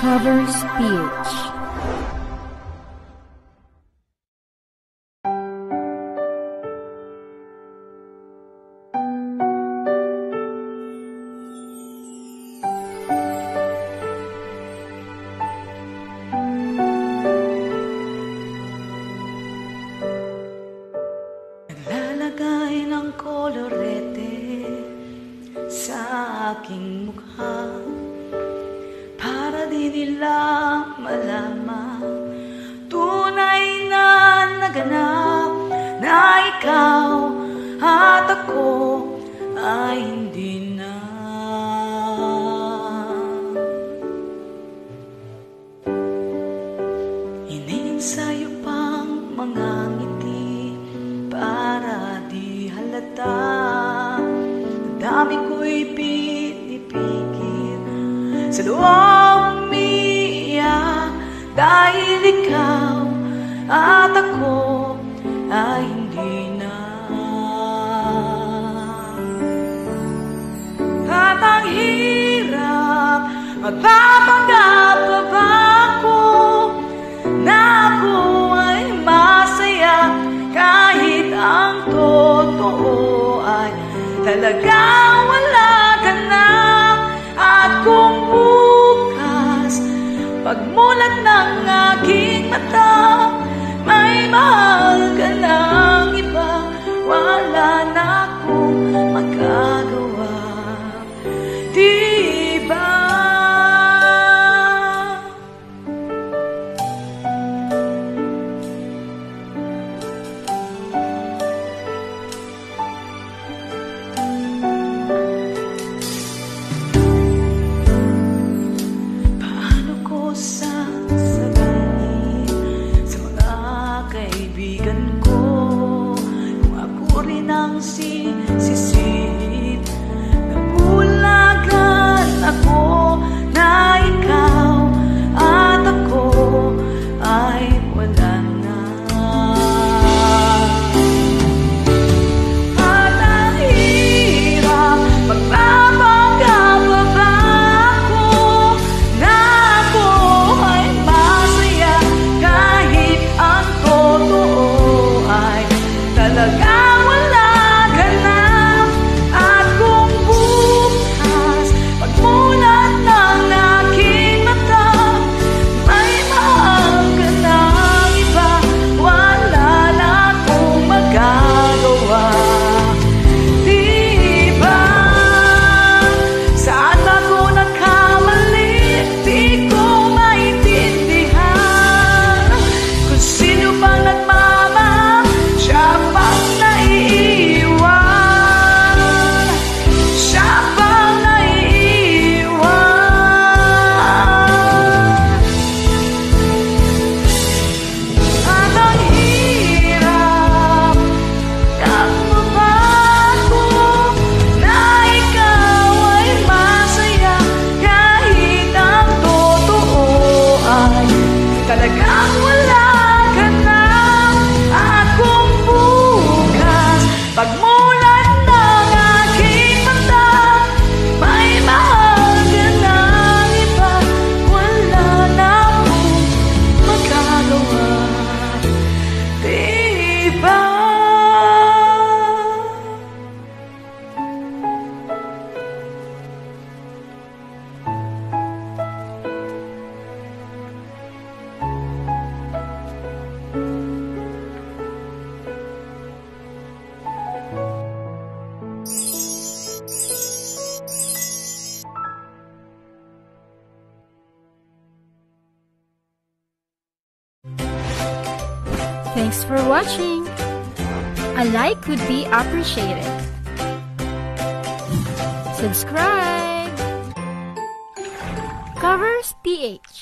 Cover speech. Naglalagay ng kolorete sa aking mukha para di nila malaman tunay na naganap na ikaw at ako ay hindi na. Iniinsayo pang mga ngiti para di halata. Ang dami ko'y pinipigil sa loob umiiyak dahil ikaw at ako ay hindi na. At ang hirap, magpapanggap pa ba ako na ako ay masaya kahit ang totoo ay talaga wala ka na. At kung bukas pagmulat ng aking mata may mahal ka ng iba, wala na akong magagawa, diba? Sisihit na bulagan ako na ikaw at ako ay wala na. At ang hirap, magpapanggap pa ba ako na ako ay masaya kahit ang totoo ay talaga Thanks for watching. A like would be appreciated. Subscribe. Covers PH.